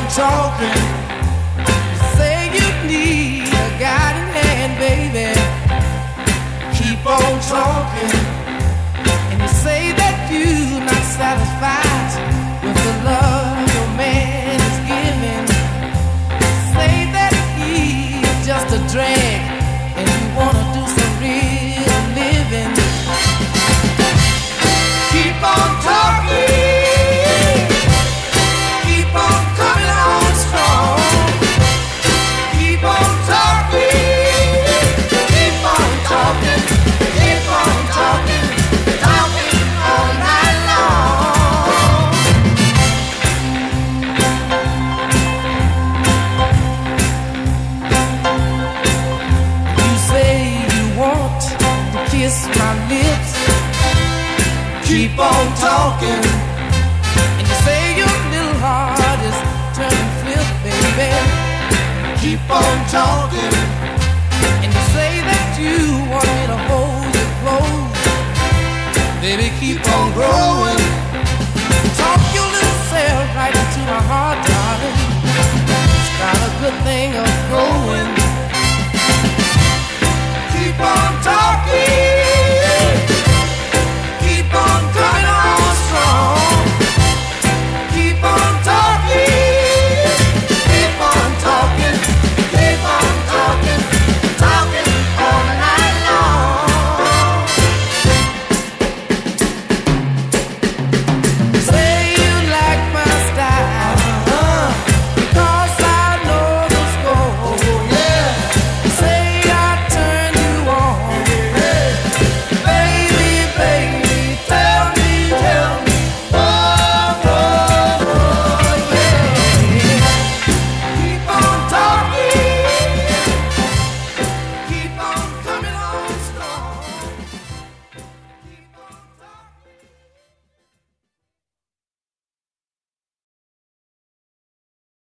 talking. You say you need a guiding hand, baby. Keep on talking. And you say that you're not satisfied with the love your man is giving. Say that he's just a drag and you wanna do some real living. Keep on talking. Keep on coming on strong. Keep on talking. Keep on talking. Keep on talking. Talking all night long. You say you want to kiss my lips. Keep on talking. And you say your little heart is turning flip, baby. Keep on talking. And you say that you want me to hold you close. Baby, keep on growing. Talk your little self right into my heart, darling. It's got a good thing of growing.